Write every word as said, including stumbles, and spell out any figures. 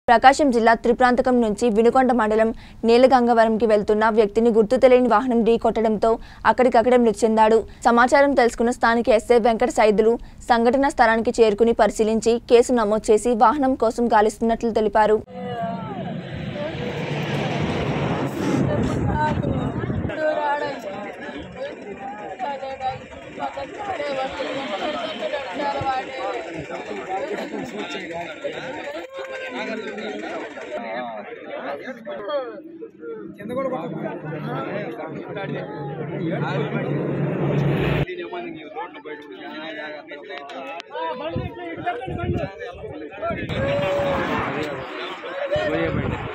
ప్రకాశం జిల్లా త్రిప్రాంతకం నుంచి వినుకొండ మండలం నీలగంగవరంకి వెళ్తున్న వ్యక్తిని గుర్తు తెలియని వాహనం ఢీకొట్టడంతో అక్కడికక్కడే మృతి చెందాడు. సమాచారం తెలుసుకున్న స్థానిక ఎస్ఐ వెంకట సైదులు సంఘటన స్థలానికి చేరుకుని పరిశీలించి కేసు నమోదు చేసి వాహనం కోసం గాలిస్తున్నట్లు తెలిపారు. కింద కూడా రోడ్డు బయట